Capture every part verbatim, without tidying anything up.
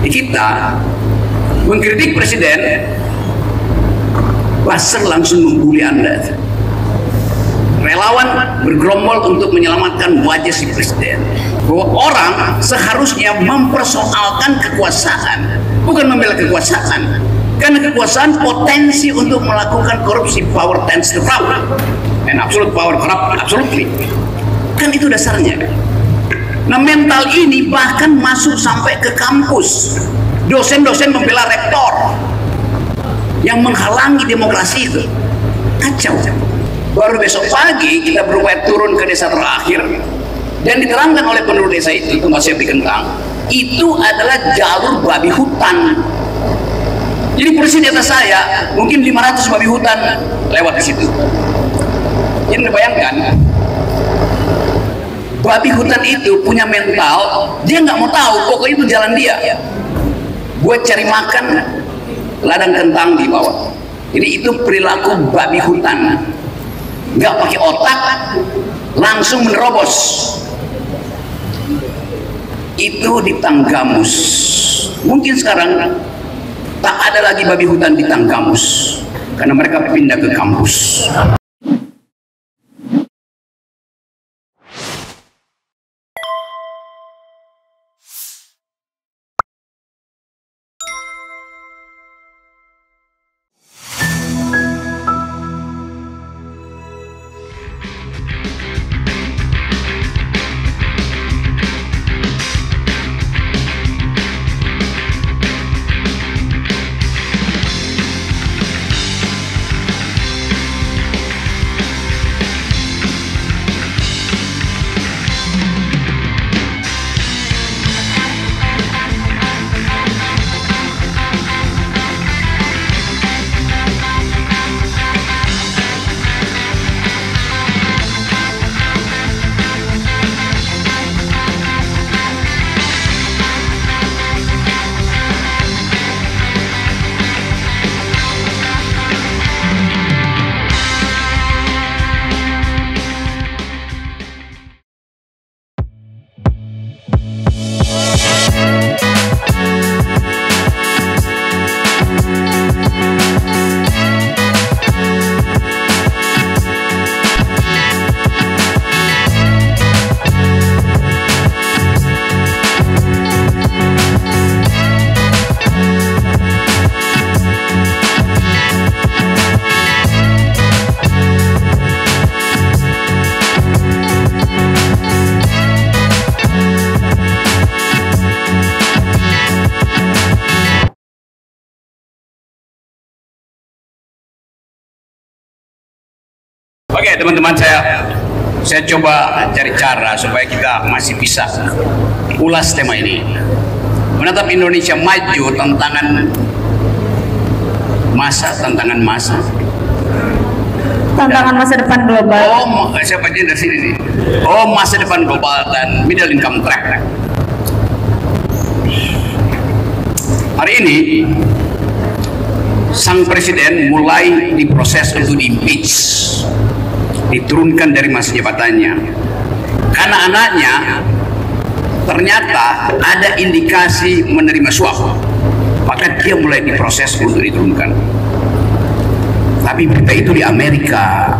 Kita mengkritik presiden, buzzer langsung membuli Anda. Relawan bergerombol untuk menyelamatkan wajah si presiden. Bahwa orang seharusnya mempersoalkan kekuasaan, bukan membela kekuasaan. Karena kekuasaan potensi untuk melakukan korupsi, power tends to corrupt, and absolute power corrupt absolutely. Kan itu dasarnya. Nah, mental ini bahkan masuk sampai ke kampus. Dosen-dosen membela rektor yang menghalangi demokrasi itu. Kacau. Baru besok pagi kita berupaya turun ke desa terakhir dan diterangkan oleh penduduk desa itu, tempat saya di Kentang, itu adalah jalur babi hutan. Jadi persis di atas saya mungkin lima ratus babi hutan lewat di situ. Jadi bayangkan, babi hutan itu punya mental, dia nggak mau tahu, pokoknya itu jalan dia. Buat cari makan ladang kentang di bawah. Jadi itu perilaku babi hutan. Nggak pakai otak, langsung menerobos. Itu di Tanggamus. Mungkin sekarang tak ada lagi babi hutan di Tanggamus karena mereka pindah ke kampus. Oke teman-teman, saya saya coba cari cara supaya kita masih bisa ulas tema ini. Menatap Indonesia maju, tantangan masa, tantangan masa. Tantangan masa depan global. Oh, siapa aja dari sini nih? Oh, masa depan global dan middle income track. Hari ini sang presiden mulai diproses untuk di-impeach, diturunkan dari masa jabatannya karena anaknya ternyata ada indikasi menerima suap, maka dia mulai diproses untuk diturunkan. Tapi berita itu di Amerika.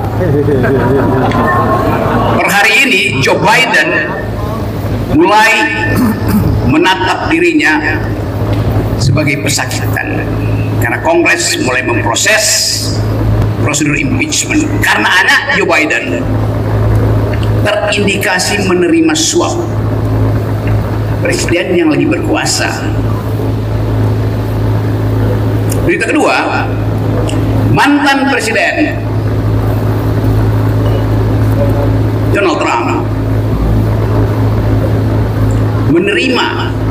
Per hari ini Joe Biden mulai menatap dirinya sebagai pesakitan karena Kongres mulai memproses prosedur impeachment karena anak Joe Biden terindikasi menerima suap presiden yang lagi berkuasa. Berita kedua, mantan presiden Donald Trump menerima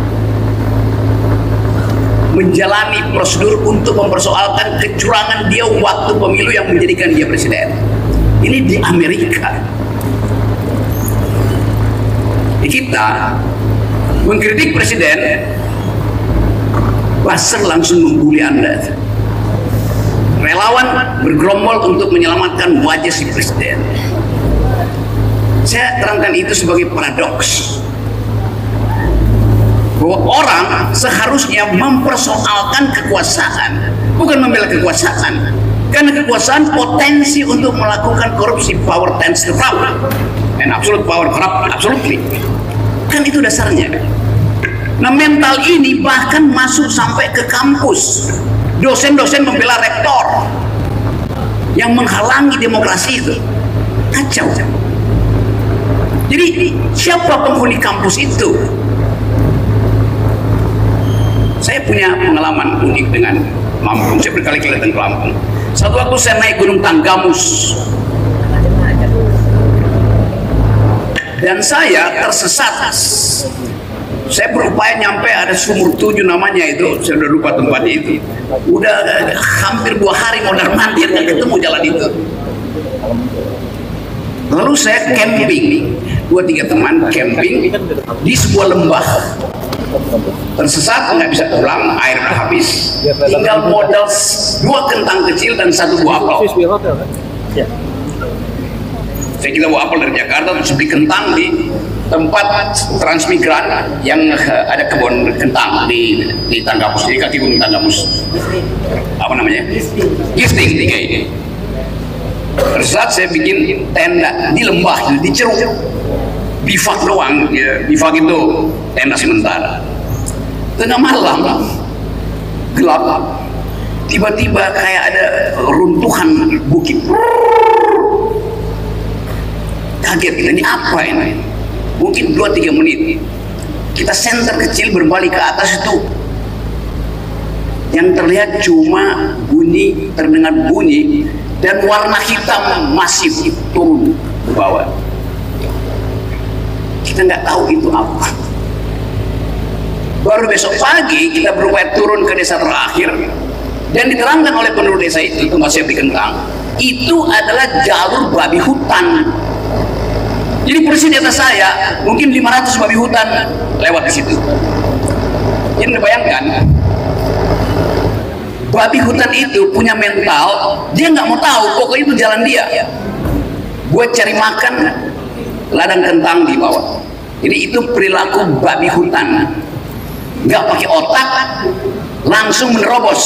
menjalani prosedur untuk mempersoalkan kecurangan dia waktu pemilu yang menjadikan dia presiden. Ini di Amerika. Kita mengkritik presiden, buzzer langsung membuli Anda. Relawan bergerombol untuk menyelamatkan wajah si presiden. Saya terangkan itu sebagai paradoks. bahwa orang seharusnya mempersoalkan kekuasaan, bukan membela kekuasaan. Karena kekuasaan potensi untuk melakukan korupsi, power tends to power, and absolute power corrupt absolutely. Kan itu dasarnya. Nah, mental ini bahkan masuk sampai ke kampus. Dosen-dosen membela rektor yang menghalangi demokrasi itu. Kacau. Jadi siapa penghuni kampus itu? Saya punya pengalaman unik dengan Lampung. Saya berkali-kali datang ke Lampung. Satu waktu saya naik Gunung Tanggamus dan saya tersesat. Saya berupaya nyampe, ada sumur tujuh namanya itu, saya udah lupa tempatnya itu. Udah hampir dua hari mondar mandir nggak ketemu jalan itu. Lalu saya camping, dua tiga teman camping di sebuah lembah. Tersesat, nggak bisa pulang, air udah habis, tinggal modal dua kentang kecil dan satu buah apel. Saya kira buah apel dari Jakarta, terus beli kentang di tempat transmigran yang ada kebun kentang di di Tanggamus, di kaki gunung Tanggamus. Apa namanya? Gifting tiga ini. Tersesat, saya bikin tenda di lembah, di ceruk. Bivak doang, ya. Bivak itu tenda sementara. Tengah malam gelap, tiba-tiba kayak ada runtuhan bukit. Kaget kita, ini apa ini? Mungkin dua tiga menit kita senter kecil berbalik ke atas itu, yang terlihat cuma bunyi, terdengar bunyi dan warna hitam masif turun ke bawah. Kita nggak tahu itu apa. Baru besok pagi kita berupaya turun ke desa terakhir dan diterangkan oleh penduduk desa itu, tempat saya beli kentang, itu adalah jalur babi hutan. Jadi persis di atas saya mungkin lima ratus babi hutan lewat di situ. Jadi bayangkan, babi hutan itu punya mental, dia nggak mau tahu, pokoknya itu jalan dia. Buat cari makan, ladang kentang di bawah. Jadi itu perilaku babi hutan, nggak pakai otak, langsung menerobos.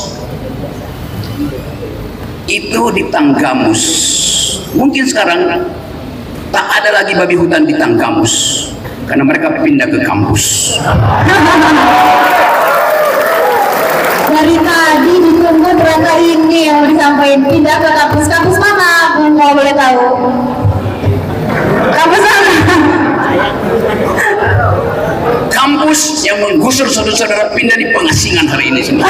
Itu di Tanggamus. Mungkin sekarang tak ada lagi babi hutan di Tanggamus karena mereka pindah ke kampus. Dari tadi ditunggu berapa ini yang disampaikan, pindah ke kampus. Kampus mana? Mau boleh tahu? Kampus mana? Kampus yang menggusur saudara-saudara pindah di Pengasingan hari ini semua.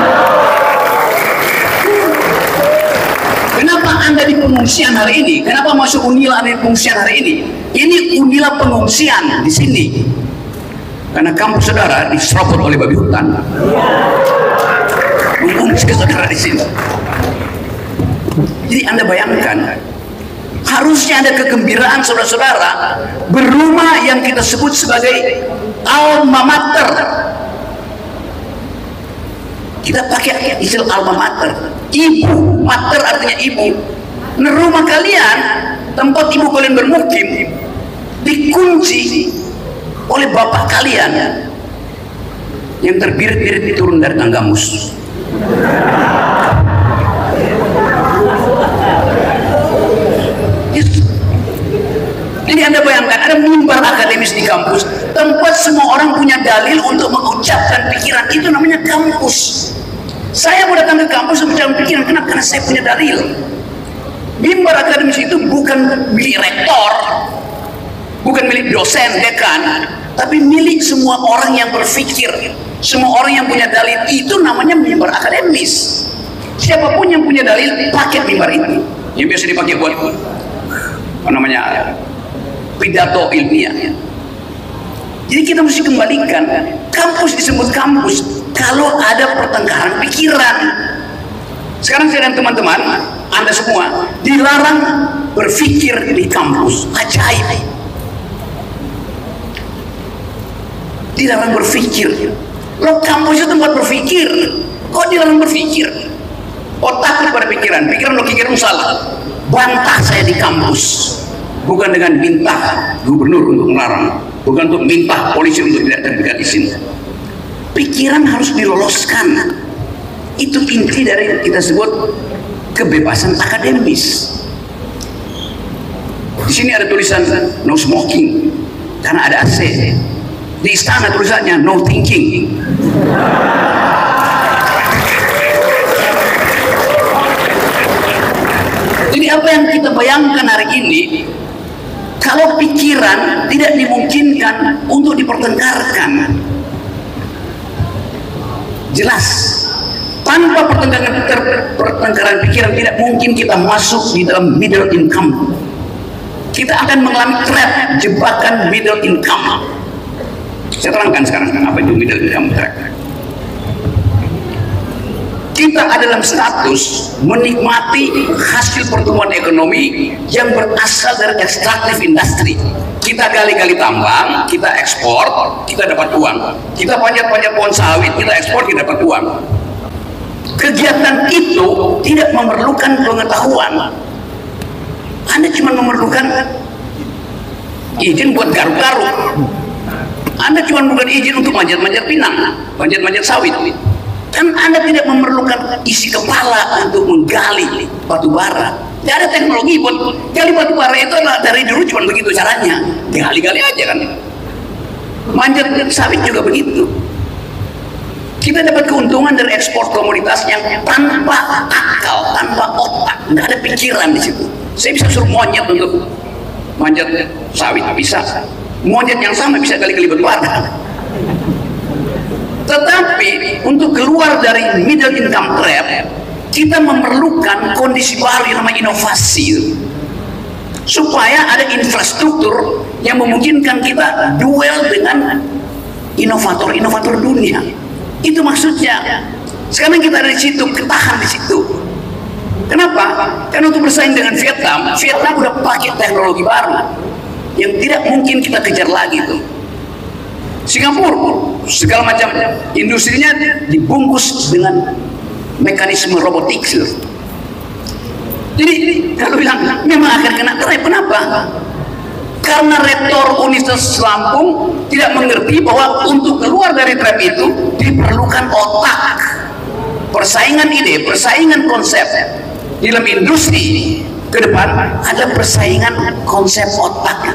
Kenapa Anda di pengungsian hari ini? Kenapa masuk Unila ada di pengungsian hari ini? Ini Unila pengungsian di sini. Karena kampus saudara diserobot oleh babi hutan. Mengungsi saudara di sini. Jadi Anda bayangkan, harusnya ada kegembiraan saudara-saudara berumah yang kita sebut sebagai alma mater. Kita pakai istilah alma mater. Ibu, mater artinya ibu. Nah, rumah kalian, tempat ibu kalian bermukim, dikunci oleh bapak kalian yang terbirit-birit turun dari Tanggamus. Jadi Anda bayangkan, ada mimbar akademis di kampus, tempat semua orang punya dalil untuk mengucapkan pikiran, itu namanya kampus. Saya mau datang ke kampus untuk mengucapkan pikiran, kenapa? Karena saya punya dalil. Mimbar akademis itu bukan milik rektor, bukan milik dosen, dekan, tapi milik semua orang yang berpikir, semua orang yang punya dalil. Itu namanya mimbar akademis. Siapapun yang punya dalil pakai mimbar ini, yang biasa dipakai buat apa namanya, pidato ilmiah. Jadi kita mesti kembalikan, kampus disebut kampus kalau ada pertengkaran pikiran. Sekarang saya dan teman-teman, Anda semua dilarang berpikir di kampus. Ajaib. Dilarang berpikir. Loh, kampus itu tempat berpikir, kok dilarang berpikir? Oh, takut pada pikiran, pikiran lo pikiran salah. Bantah saya di kampus, bukan dengan minta gubernur untuk melarang. bukan untuk minta polisi untuk tidak terbitkan izin. Pikiran harus diloloskan. Itu inti dari kita sebut kebebasan akademis. Di sini ada tulisan no smoking karena ada A C. Di istana tulisannya no thinking. Jadi apa yang kita bayangkan hari ini, kalau pikiran tidak dimungkinkan untuk dipertengkarkan, jelas tanpa pertengkaran, pertengkaran pikiran tidak mungkin kita masuk di dalam middle income. Kita akan mengalami trap jebakan middle income. Saya terangkan sekarang apa itu middle income trap. Kita ada dalam status menikmati hasil pertumbuhan ekonomi yang berasal dari ekstraktif industri. Kita gali-gali tambang, kita ekspor, kita dapat uang. Kita panjat-panjat pohon sawit, kita ekspor, kita dapat uang. Kegiatan itu tidak memerlukan pengetahuan. Anda cuma memerlukan izin buat garuk-garuk. Anda cuma bukan izin untuk manjat-manjat pinang, manjat-manjat sawit. Kan Anda tidak memerlukan isi kepala untuk menggali batu bara. Tidak ada teknologi buat gali batu bara, itu adalah dari dulu cuma begitu caranya. Gali-gali aja kan. Manjat sawit juga begitu. Kita dapat keuntungan dari ekspor komoditas yang tanpa akal, tanpa otak, nggak ada pikiran di situ. Saya bisa suruh monyet untuk manjat sawit, bisa. Monyet yang sama bisa gali-gali batu bara. Tetapi untuk keluar dari middle income trap, kita memerlukan kondisi baru yang namanya inovasi, supaya ada infrastruktur yang memungkinkan kita duel dengan inovator-inovator dunia. Itu maksudnya. Sekarang kita ada di situ, ketahan di situ. Kenapa? Karena untuk bersaing dengan Vietnam, Vietnam udah pakai teknologi baru yang tidak mungkin kita kejar lagi tuh. Singapura segala macam industrinya dibungkus dengan mekanisme robotik. Jadi kalau bilang memang akan kena trap, kenapa? Karena rektor Universitas Lampung tidak mengerti bahwa untuk keluar dari trap itu diperlukan otak, persaingan ide, persaingan konsep. Di dalam industri ke depan ada persaingan konsep otak.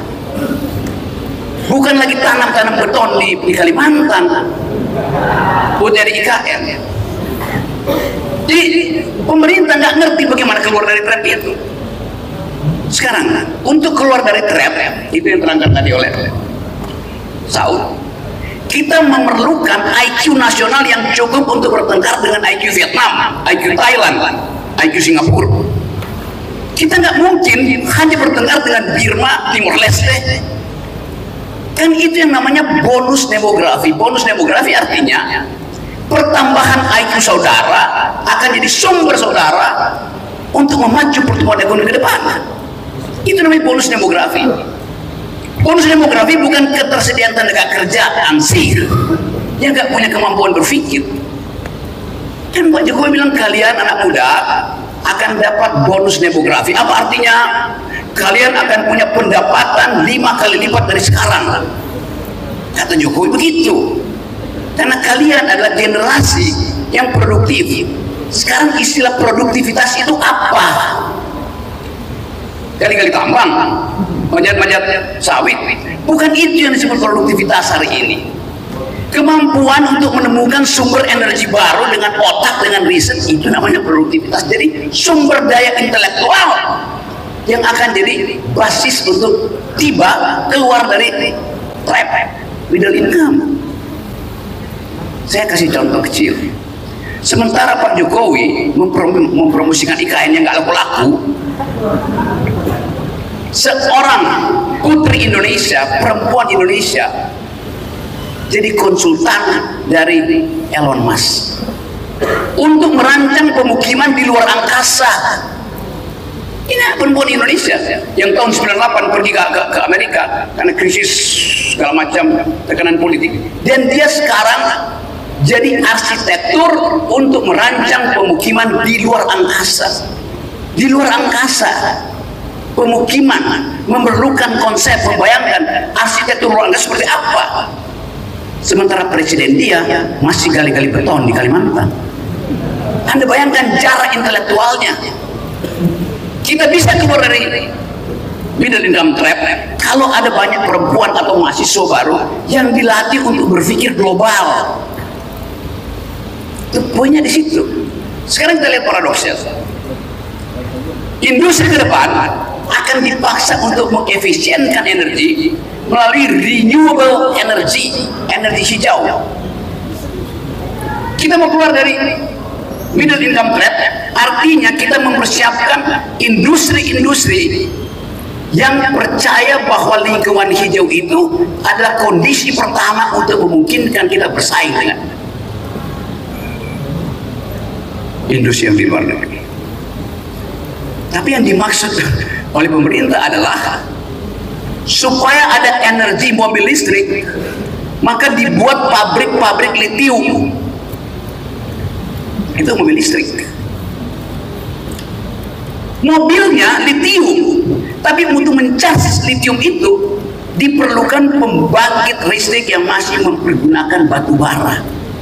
Bukan lagi tanam-tanam beton di, di Kalimantan buat jadi I K N. Jadi pemerintah nggak ngerti bagaimana keluar dari trap itu. Sekarang untuk keluar dari trap itu yang terangkat tadi oleh Saud, kita memerlukan I Q nasional yang cukup untuk bertengkar dengan I Q Vietnam, I Q Thailand, I Q Singapura. Kita nggak mungkin hanya bertengkar dengan Burma, Timor Leste. Kan itu yang namanya bonus demografi. Bonus demografi artinya pertambahan I Q saudara akan jadi sumber saudara untuk memacu pertumbuhan ekonomi ke depan. Itu namanya bonus demografi. Bonus demografi bukan ketersediaan tenaga kerja ansih yang nggak punya kemampuan berpikir. Kan Pak Jokowi bilang kalian anak muda akan dapat bonus demografi. Apa artinya? Kalian akan punya pendapatan lima kali lipat dari sekarang. Kata Jokowi begitu. Karena kalian adalah generasi yang produktif. Sekarang istilah produktivitas itu apa? Gali-gali tambang, manjat-manjat sawit. Bukan itu yang disebut produktivitas hari ini. Kemampuan untuk menemukan sumber energi baru dengan otak, dengan riset, itu namanya produktivitas. Jadi sumber daya intelektual yang akan jadi basis untuk tiba keluar dari trap middle income. Saya kasih contoh kecil. Sementara Pak Jokowi memprom mempromosikan I K N yang nggak laku-laku, seorang putri Indonesia, perempuan Indonesia, jadi konsultan dari Elon Musk untuk merancang pemukiman di luar angkasa. Ini perempuan Indonesia yang tahun sembilan puluh delapan pergi ke, ke, ke Amerika karena krisis segala macam tekanan politik, dan dia sekarang jadi arsitektur untuk merancang pemukiman di luar angkasa. Di luar angkasa. pemukiman, memerlukan konsep, membayangkan arsitektur ruangnya seperti apa. Sementara presiden dia masih gali-gali beton di Kalimantan. Anda bayangkan jarak intelektualnya. Kita bisa keluar dari middle income trap kalau ada banyak perempuan atau mahasiswa baru yang dilatih untuk berpikir global. Itu poinnya di situ. Sekarang kita lihat paradoksnya. Industri ke depan akan dipaksa untuk mengefisienkan energi melalui renewable energy, energi hijau. Kita mau keluar dari middle income trap, artinya kita mempersiapkan industri-industri yang percaya bahwa lingkungan hijau itu adalah kondisi pertama untuk memungkinkan kita bersaing dengan industri yang di luar negeri. Tapi yang dimaksud oleh pemerintah adalah supaya ada energi mobil listrik, maka dibuat pabrik-pabrik litium. Itu mobil listrik. Mobilnya litium, tapi untuk mencas litium itu diperlukan pembangkit listrik yang masih mempergunakan batu bara.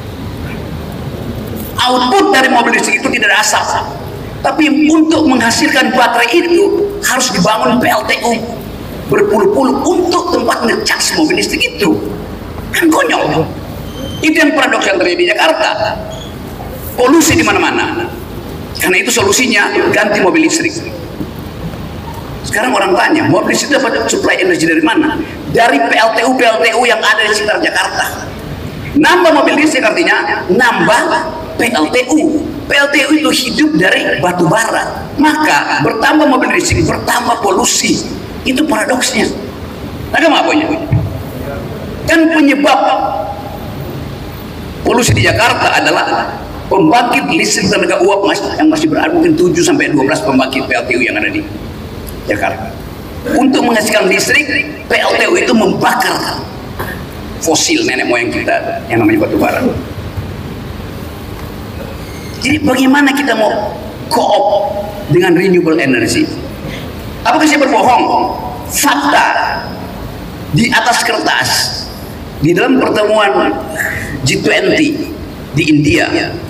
Output dari mobil listrik itu tidak ada asap, tapi untuk menghasilkan baterai itu harus dibangun P L T U berpuluh-puluh untuk tempat ngecas mobil listrik itu. Kan konyol. Itu yang paradoks yang terjadi di Jakarta. Polusi di mana-mana. Karena itu solusinya ganti mobil listrik. Sekarang orang tanya, mobil listrik dapat suplai energi dari mana? Dari P L T U P L T U yang ada di sekitar Jakarta. Nambah mobil listrik artinya nambah P L T U. P L T U itu hidup dari batu bara. Maka bertambah mobil listrik, bertambah polusi. Itu paradoksnya. Nah, apa punya? Kan penyebab polusi di Jakarta adalah pembangkit listrik tenaga uap yang masih berada mungkin tujuh sampai dua belas pembangkit P L T U yang ada di Jakarta. Untuk menghasilkan listrik, P L T U itu membakar fosil nenek moyang kita yang namanya batu bara. Jadi bagaimana kita mau co-op dengan renewable energy? Apakah saya berbohong? Fakta di atas kertas di dalam pertemuan G dua puluh di India,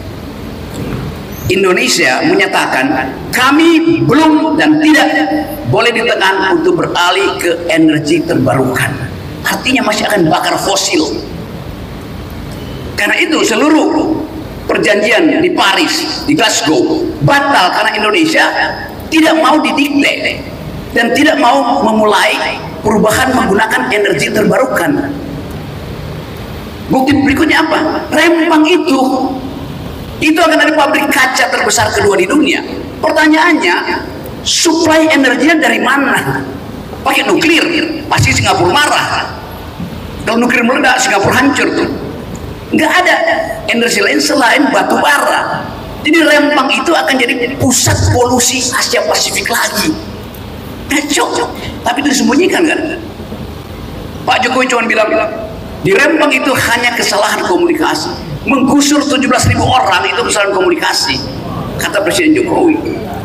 Indonesia menyatakan kami belum dan tidak boleh ditekan untuk beralih ke energi terbarukan. Artinya masih akan bakar fosil. Karena itu seluruh perjanjian di Paris, di Glasgow batal karena Indonesia tidak mau didikte dan tidak mau memulai perubahan menggunakan energi terbarukan. Bukti berikutnya apa? Rempang itu itu akan ada pabrik kaca terbesar kedua di dunia. Pertanyaannya, suplai energinya dari mana? Pakai nuklir, pasti Singapura marah. Kalau nuklir meledak, Singapura hancur tuh. Nggak ada energi lain selain batu bara. Jadi Rempang itu akan jadi pusat polusi Asia Pasifik lagi. Kacau, tapi itu disembunyikan kan? Pak Jokowi cuma bilang, di Rempang itu hanya kesalahan komunikasi. Menggusur tujuh belas ribu orang itu kesalahan komunikasi, kata Presiden Jokowi.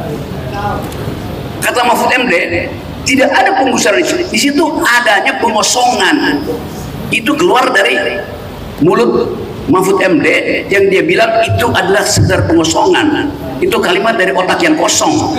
Kata Mahfud M D, tidak ada penggusuran di situ. Di situ adanya pengosongan. Itu keluar dari mulut Mahfud M D yang dia bilang itu adalah sekedar pengosongan. Itu kalimat dari otak yang kosong.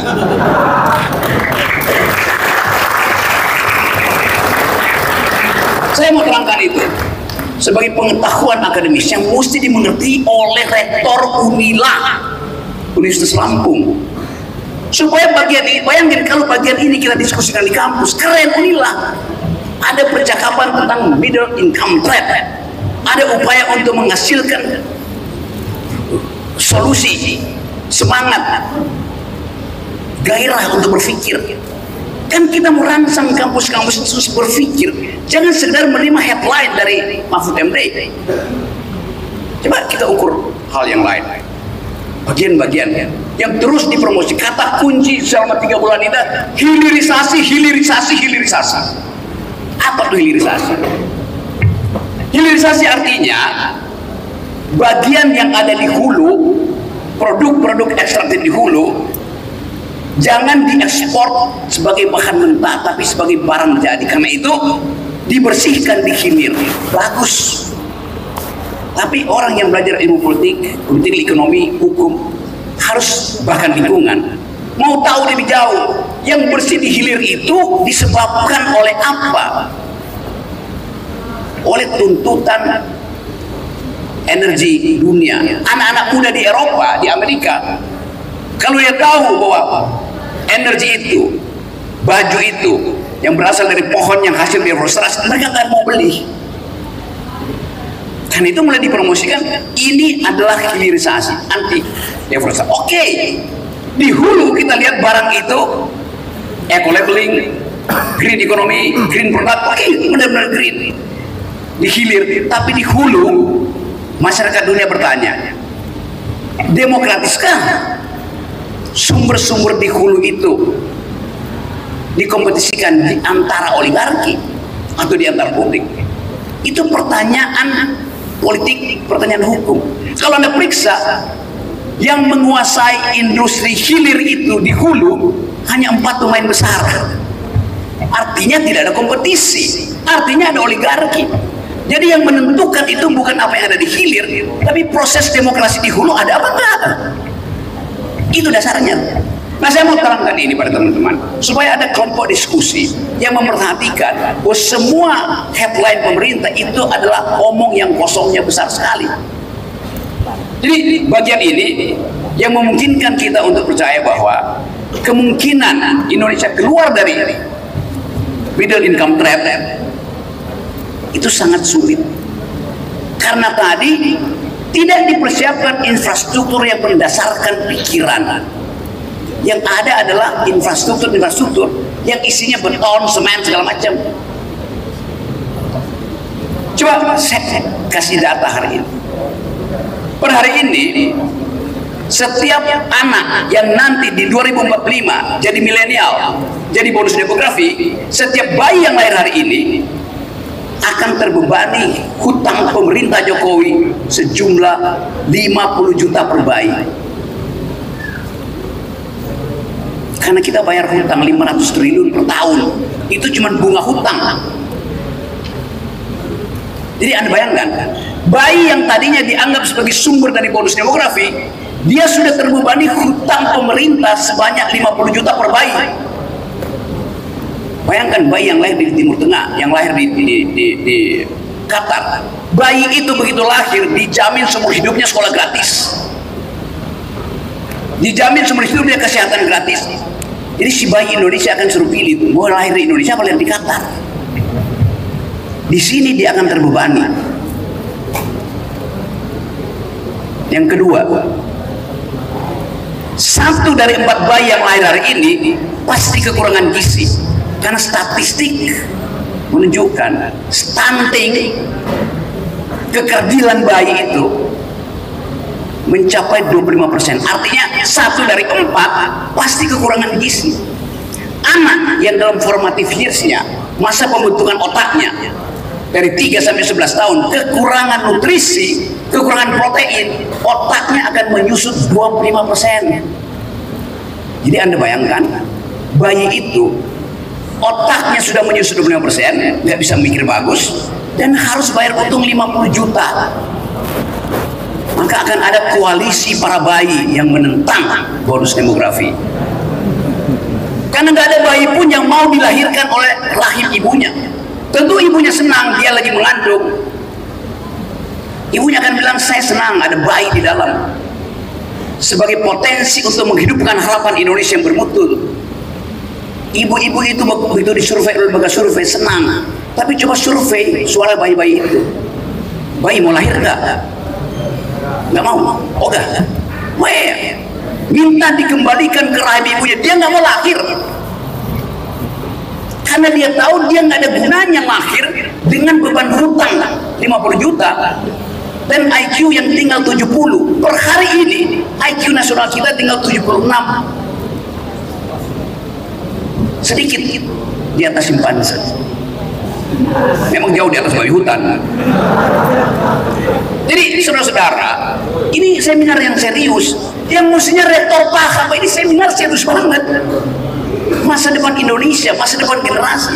Saya mau terangkan itu sebagai pengetahuan akademis yang mesti dimengerti oleh rektor Unila Universitas Lampung, supaya bagian ini, bayangin kalau bagian ini kita diskusikan di kampus, keren Unila. Ada percakapan tentang middle income trap, ada upaya untuk menghasilkan solusi, semangat, gairah untuk berpikir. Kan kita mau rangsang kampus-kampus itu berpikir, jangan sekedar menerima headline dari Mahfud M D. Coba kita ukur hal yang lain, bagian-bagian yang terus dipromosi. Kata kunci selama tiga bulan itu hilirisasi, hilirisasi, hilirisasi. Apa tuh hilirisasi? Hilirisasi artinya bagian yang ada di hulu, produk-produk ekstraktif di hulu Jangan diekspor sebagai bahan mentah, tapi sebagai barang jadi. Karena itu dibersihkan di hilir, bagus. Tapi orang yang belajar ilmu politik, politik ekonomi, hukum, harus bahkan lingkungan, mau tahu lebih jauh, yang bersih di hilir itu disebabkan oleh apa? Oleh tuntutan energi dunia. Anak-anak muda di Eropa, di Amerika, kalau dia tahu bahwa energi itu, baju itu yang berasal dari pohon yang hasil deforestasi, mereka akan mau beli. Karena itu mulai dipromosikan, ini adalah hilirisasi, anti deforestasi. Oke, di hulu kita lihat barang itu eco labeling, green economy, green product, oke, benar-benar green. Di hilir, tapi di hulu masyarakat dunia bertanya, demokratiskah sumber-sumber di hulu itu dikompetisikan di antara oligarki atau di antara publik? Itu pertanyaan politik, pertanyaan hukum. Kalau Anda periksa, yang menguasai industri hilir itu di hulu hanya empat pemain besar. Artinya tidak ada kompetisi, artinya ada oligarki. Jadi yang menentukan itu bukan apa yang ada di hilir, tapi proses demokrasi di hulu ada apa enggak. Itu dasarnya. Nah, saya mau terangkan ini pada teman-teman, supaya ada kelompok diskusi yang memperhatikan bahwa semua headline pemerintah itu adalah omong yang kosongnya besar sekali. Jadi bagian ini yang memungkinkan kita untuk percaya bahwa kemungkinan Indonesia keluar dari middle income trap itu sangat sulit, karena tadi tidak dipersiapkan infrastruktur yang berdasarkan pikiran. Yang ada adalah infrastruktur-infrastruktur yang isinya beton, semen, segala macam. Coba saya kasih data hari ini. Per hari ini, setiap anak yang nanti di dua ribu empat puluh lima jadi milenial, jadi bonus demografi, setiap bayi yang lahir hari ini akan terbebani hutang pemerintah Jokowi sejumlah lima puluh juta per bayi. Karena kita bayar hutang lima ratus triliun per tahun, itu cuma bunga hutang. Jadi Anda bayangkan, bayi yang tadinya dianggap sebagai sumber dari bonus demografi, dia sudah terbebani hutang pemerintah sebanyak lima puluh juta per bayi. Bayangkan bayi yang lahir di Timur Tengah, yang lahir di, di, di, di Qatar, bayi itu begitu lahir dijamin seumur hidupnya sekolah gratis, dijamin seumur hidupnya kesehatan gratis. Jadi si bayi Indonesia akan suruh pilih, mau lahir di Indonesia apa lahir di Qatar. Di sini dia akan terbebani. Yang kedua, satu dari empat bayi yang lahir hari ini pasti kekurangan gizi, karena statistik menunjukkan stunting, kekerdilan bayi itu mencapai dua puluh lima persen. Artinya satu dari empat pasti kekurangan gizi. Anak yang dalam formative years-nya, masa pembentukan otaknya dari tiga sampai sebelas tahun, kekurangan nutrisi, kekurangan protein, otaknya akan menyusut dua puluh lima persen. Jadi Anda bayangkan, bayi itu otaknya sudah menyusut dua puluh lima persen, nggak bisa mikir bagus, dan harus bayar untung lima puluh juta. Maka akan ada koalisi para bayi yang menentang bonus demografi. Karena nggak ada bayi pun yang mau dilahirkan oleh rahim ibunya. Tentu ibunya senang, dia lagi mengandung. Ibunya akan bilang, saya senang ada bayi di dalam, sebagai potensi untuk menghidupkan harapan Indonesia yang bermutu. Ibu-ibu itu begitu disurvei oleh lembaga survei senang. Tapi coba survei suara bayi-bayi itu, bayi mau lahir nggak? Nggak mau. Oh enggak, Weh, minta dikembalikan ke rahim ibunya, dia nggak mau lahir. Karena dia tahu dia nggak ada gunanya lahir dengan beban hutang lima puluh juta dan I Q yang tinggal tujuh puluh. Per hari ini I Q nasional kita tinggal tujuh puluh enam, sedikit di atas simpanse. Memang jauh di atas babi hutan. Jadi saudara-saudara, ini seminar yang serius. Yang mestinya rektor paham, ini seminar serius banget. Masa depan Indonesia, masa depan generasi.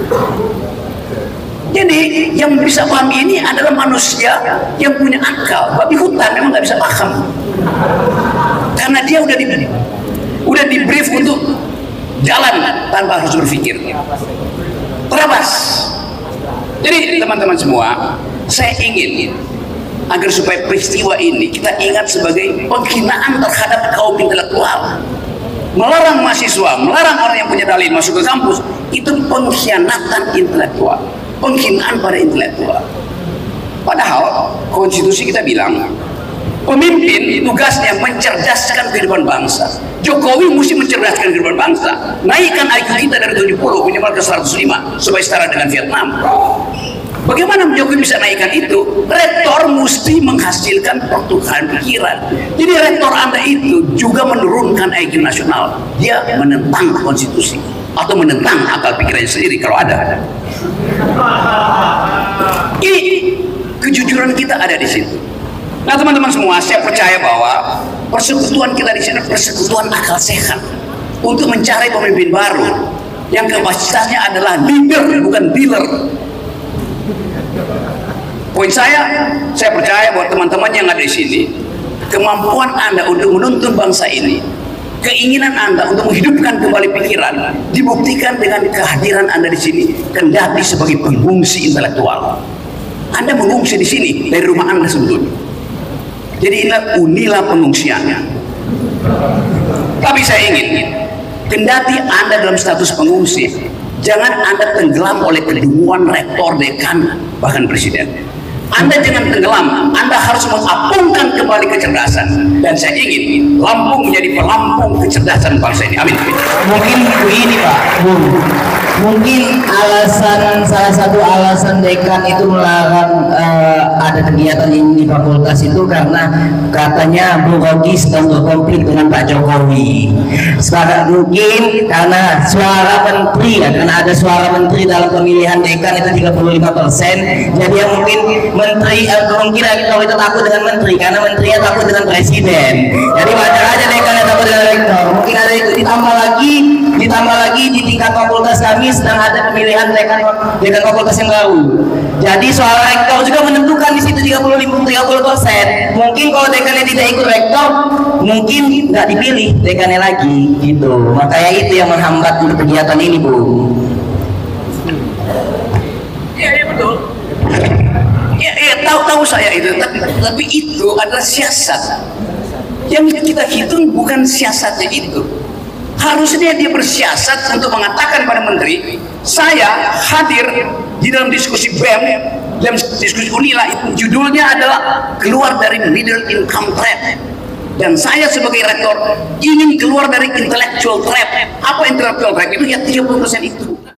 Jadi yang bisa paham ini adalah manusia yang punya akal. Babi hutan memang nggak bisa paham, karena dia udah di udah di brief untuk jalan tanpa harus berpikir. Terabas. Jadi teman-teman semua, saya ingin agar supaya peristiwa ini kita ingat sebagai penghinaan terhadap kaum intelektual. Melarang mahasiswa, melarang orang yang punya dalil masuk ke kampus, itu pengkhianatan intelektual, penghinaan pada intelektual. Padahal konstitusi kita bilang pemimpin tugasnya mencerdaskan kehidupan bangsa. Jokowi mesti mencerdaskan kehidupan bangsa, naikkan I Q kita dari tujuh puluh minimal ke seratus lima supaya setara dengan Vietnam. Bagaimana Jokowi bisa naikkan itu? Rektor mesti menghasilkan pertukaran pikiran. Jadi rektor Anda itu juga menurunkan I Q nasional. Dia menentang konstitusi atau menentang akal pikirannya sendiri kalau ada. Ini kejujuran kita ada di situ. Nah teman-teman semua, saya percaya bahwa persekutuan kita di sini persekutuan akal sehat untuk mencari pemimpin baru yang kapasitasnya adalah leader bukan dealer. Poin saya, saya percaya bahwa teman-teman yang ada di sini, kemampuan Anda untuk menuntun bangsa ini, keinginan Anda untuk menghidupkan kembali pikiran, dibuktikan dengan kehadiran Anda di sini, kendati sebagai pengungsi intelektual. Anda mengungsi di sini dari rumah Anda sebetulnya. Jadi inilah unilah pengungsiannya. Tapi saya ingin, kendati Anda dalam status pengungsi, jangan Anda tenggelam oleh kedunguan rektor, dekan, bahkan presiden. Anda jangan tenggelam, Anda harus mengapungkan kembali kecerdasan. Dan saya ingin Lampung menjadi pelampung kecerdasan bangsa ini. Amin. Mungkin begini Pak, Bung. Mungkin alasan salah satu alasan dekan itu melarang uh, ada kegiatan ini di fakultas itu karena katanya Bu Rogi sedang berkonflik dengan Pak Jokowi. Sekarang mungkin karena suara menteri ya, karena ada suara menteri dalam pemilihan dekan itu tiga puluh lima persen. Jadi yang mungkin menteri eh, mungkin rektor itu takut dengan menteri karena menterinya takut dengan presiden. Jadi wajar aja dekan yang takut dengan rektor. Mungkin ada itu, ditambah lagi ditambah lagi di tingkat fakultas kami sedang ada pemilihan dekan dekan fakultas yang baru. Jadi suara rektor juga menentukan di situ tiga puluh persen. Mungkin kalau dekannya tidak ikut rektor, mungkin nggak dipilih dekannya lagi gitu. Makanya itu yang menghambat untuk kegiatan ini, Bu. Iya, ya, betul. Ya, ya tahu-tahu saya itu, tapi, tapi itu adalah siasat. Yang kita hitung bukan siasatnya itu. Harusnya dia bersiasat untuk mengatakan pada menteri, saya hadir di dalam diskusi B E M, dalam diskusi Unila, itu judulnya adalah keluar dari middle income trap. Dan saya sebagai rektor ingin keluar dari intellectual trap. Apa intellectual trap? Itu ya tiga puluh persen itu.